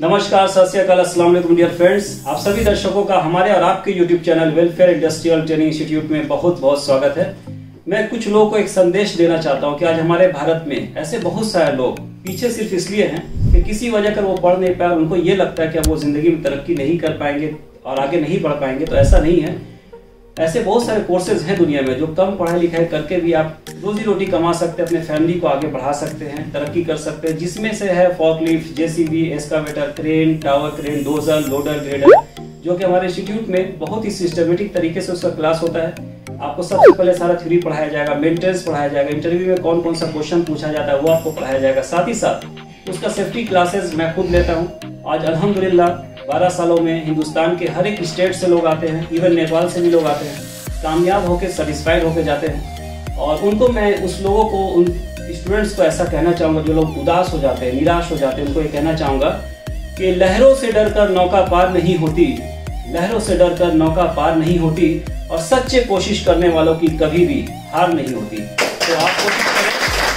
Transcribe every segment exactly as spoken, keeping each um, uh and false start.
नमस्कार, सत श्री अकाल, अस्सलाम वालेकुम डियर फ्रेंड्स। आप सभी दर्शकों का हमारे और आपके YouTube channel welfare industrial training institute में बहुत बहुत स्वागत है। मैं कुछ लोगों को एक संदेश देना चाहता हूं कि आज हमारे भारत में ऐसे बहुत सारे लोग पीछे सिर्फ इसलिए हैं कि किसी वजह कर वो पढ़ नहीं पाए, उनको ये लगता है कि वो जिंदगी में तरक्की नहीं कर पाएंगे और आगे नहीं बढ़ पाएंगे। तो ऐसा नहीं है। ऐसे बहुत सारे कोर्सेज हैं दुनिया में जो कम पढ़ाई लिखाई करके भी आप रोजी रोटी कमा सकते हैं, अपने फैमिली को आगे बढ़ा सकते हैं, तरक्की कर सकते हैं। जिसमें से है forklift, JCB, excavator, crane, tower crane, dozer, loader, grader, जो कि हमारे इंस्टीट्यूट में बहुत ही सिस्टमेटिक तरीके से उसका क्लास होता है। आपको सबसे पहले सारा थ्योरी पढ़ाया जाएगा, मेंटेनेंस पढ़ाया जाएगा, इंटरव्यू में कौन कौन सा क्वेश्चन पूछा जाता है वो आपको पढ़ाया जाएगा। साथ ही साथ उसका सेफ्टी क्लासेस मैं खुद लेता हूँ। आज अल्हम्दुलिल्लाह बारह सालों में हिंदुस्तान के हर एक स्टेट से लोग आते हैं, इवन नेपाल से भी लोग आते हैं, कामयाब होकर सेटिस्फाइड होकर जाते हैं। और उनको मैं उस लोगों को, उन स्टूडेंट्स को ऐसा कहना चाहूँगा जो लोग उदास हो जाते हैं, निराश हो जाते हैं, उनको ये कहना चाहूँगा कि लहरों से डरकर नौका पार नहीं होती, लहरों से डरकर नौका पार नहीं होती, और सच्चे कोशिश करने वालों की कभी भी हार नहीं होती। तो आप कोशिश करें।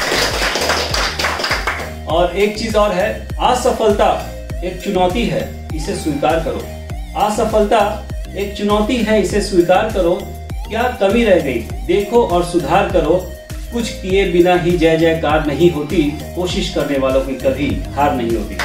और एक चीज और है, असफलता एक चुनौती है, इसे स्वीकार करो। असफलता एक चुनौती है, इसे स्वीकार करो। क्या कमी रह गई देखो और सुधार करो। कुछ किए बिना ही जय जयकार नहीं होती, कोशिश करने वालों की कभी हार नहीं होती।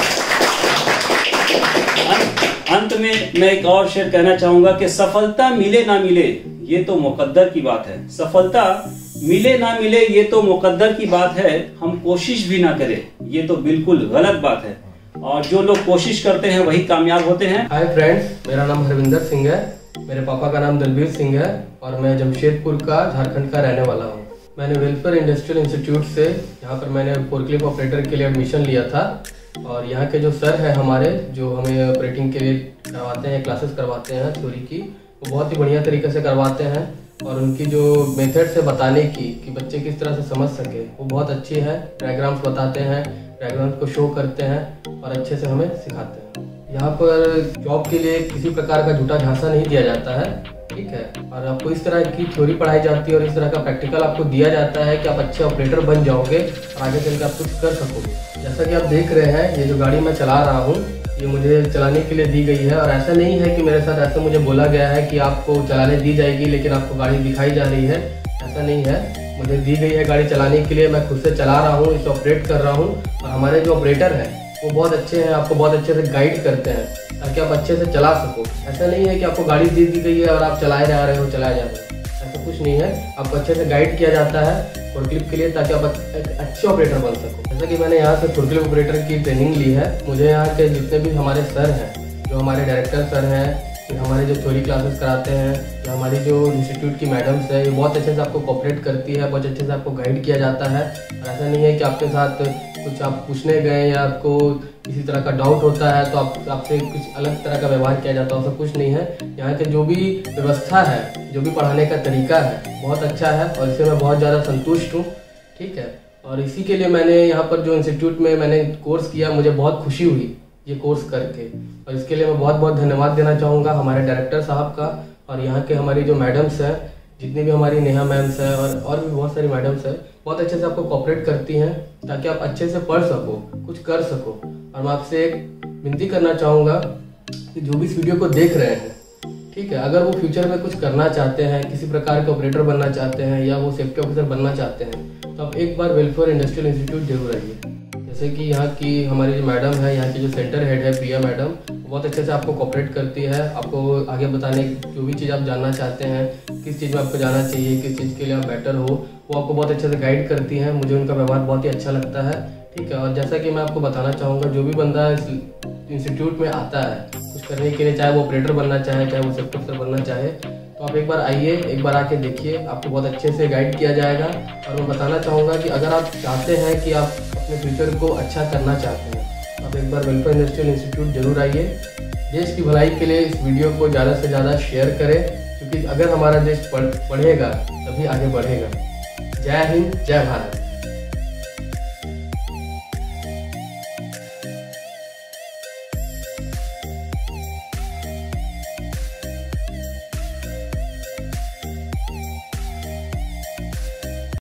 अंत में मैं एक और शेर कहना चाहूंगा कि सफलता मिले ना मिले ये तो मुकद्दर की बात है। सफलता मिले ना मिले ये तो मुकद्दर की बात है। हम कोशिश भी ना करें ये तो बिल्कुल गलत बात है। और जो लोग कोशिश करते हैं वही कामयाब होते हैं। हाय फ्रेंड्स, मेरा नाम हरविंदर सिंह है। मेरे पापा का नाम दलबीर सिंह है और मैं जमशेदपुर का, झारखंड का रहने वाला हूँ। मैंने वेलफेयर इंडस्ट्रियल इंस्टीट्यूट से यहाँ पर मैंने फोर्कलिफ्ट ऑपरेटर के लिए एडमिशन लिया था। और यहाँ के जो सर हैं हमारे, जो हमें ऑपरेटिंग के लिए करवाते हैं, क्लासेस करवाते हैं थ्योरी की, वो बहुत ही बढ़िया तरीके से करवाते हैं। और उनकी जो मेथड से बताने की कि बच्चे किस तरह से समझ सके वो बहुत अच्छी है। डायग्राम्स बताते हैं, डायग्राम्स को शो करते हैं और अच्छे से हमें सिखाते हैं। यहाँ पर जॉब के लिए किसी प्रकार का झूठा झांसा नहीं दिया जाता है, ठीक है। और आपको इस तरह की थ्योरी पढ़ाई जाती है और इस तरह का प्रैक्टिकल आपको दिया जाता है कि आप अच्छे ऑपरेटर बन जाओगे और आगे चल के आप कुछ कर सकोगे। जैसा कि आप देख रहे हैं, ये जो गाड़ी मैं चला रहा हूँ ये मुझे चलाने के लिए दी गई है। और ऐसा नहीं है कि मेरे साथ ऐसा मुझे बोला गया है कि आपको चलाने दी जाएगी लेकिन आपको गाड़ी दिखाई जा रही है, ऐसा नहीं है। मुझे दी गई है गाड़ी चलाने के लिए, मैं खुद से चला रहा हूँ, इसे ऑपरेट कर रहा हूँ। और हमारे जो ऑपरेटर हैं वो बहुत अच्छे हैं, आपको बहुत अच्छे से गाइड करते हैं ताकि आप अच्छे से चला सको। ऐसा नहीं है कि आपको गाड़ी दे दी गई है और आप चलाए जा रहे हो चलाए जा रहे हो, ऐसा कुछ नहीं है। आपको अच्छे से गाइड किया जाता है फोर्कलिफ्ट के लिए ताकि आप एक अच्छे ऑपरेटर बन सको। जैसा कि मैंने यहाँ से फोर्कलिफ्ट ऑपरेटर की ट्रेनिंग ली है, मुझे यहाँ के जितने भी हमारे सर हैं, जो हमारे डायरेक्टर सर हैं, फिर हमारे जो थ्योरी क्लासेस कराते हैं, या हमारी जो इंस्टीट्यूट की मैडम्स है, ये बहुत अच्छे से आपको कोऑपरेट करती है, बहुत अच्छे से आपको गाइड किया जाता है। और ऐसा नहीं है कि आपके साथ कुछ आप पूछने गए या आपको किसी तरह का डाउट होता है तो आप आपसे कुछ अलग तरह का व्यवहार किया जाता है, ऐसा कुछ नहीं है। यहाँ के जो भी व्यवस्था है, जो भी पढ़ाने का तरीका है बहुत अच्छा है और इससे मैं बहुत ज़्यादा संतुष्ट हूँ, ठीक है। और इसी के लिए मैंने यहाँ पर जो इंस्टीट्यूट में मैंने कोर्स किया, मुझे बहुत खुशी हुई ये कोर्स करके। और इसके लिए मैं बहुत बहुत धन्यवाद देना चाहूँगा हमारे डायरेक्टर साहब का और यहाँ के हमारी जो मैडम्स हैं, जितनी भी हमारी नेहा मैम्स है और और भी बहुत सारी मैडम्स हैं, बहुत अच्छे से आपको कोऑपरेट करती हैं ताकि आप अच्छे से पढ़ सको, कुछ कर सको। और मैं आपसे एक विनती करना चाहूँगा कि जो भी इस वीडियो को देख रहे हैं, ठीक है, अगर वो फ्यूचर में कुछ करना चाहते हैं, किसी प्रकार के ऑपरेटर बनना चाहते हैं या वो सेफ्टी ऑफिसर बनना चाहते हैं, तो आप एक बार वेलफेयर इंडस्ट्रियल इंस्टीट्यूट जरूर आइए। जैसे कि यहाँ की हमारी जो मैडम है, यहाँ की जो सेंटर हेड है प्रिया मैडम, बहुत अच्छे से आपको कोऑपरेट करती है। आपको आगे बताने जो भी चीज़ आप जानना चाहते हैं, किस चीज़ में आपको जाना चाहिए, किस चीज़ के लिए आप बेटर हो, वो आपको बहुत अच्छे से गाइड करती हैं। मुझे उनका व्यवहार बहुत ही अच्छा लगता है, ठीक है। और जैसा कि मैं आपको बताना चाहूँगा, जो भी बंदा इस इंस्टीट्यूट में आता है कुछ करने के लिए, चाहे वो ऑपरेटर बनना चाहे, चाहे वो सेफ्टी ऑफिसर बनना चाहे, तो आप एक बार आइए, एक बार आके देखिए, आपको बहुत अच्छे से गाइड किया जाएगा। और मैं बताना चाहूँगा कि अगर आप चाहते हैं कि आप अपने फ्यूचर को अच्छा करना चाहते हैं, आप एक बार वेलफेयर इंडस्ट्रियल इंस्टीट्यूट जरूर आइए। देश की भलाई के लिए इस वीडियो को ज़्यादा से ज़्यादा शेयर करें, क्योंकि अगर हमारा देश पढ़ पढ़ेगा तभी आगे बढ़ेगा। जय हिंद, जय भारत।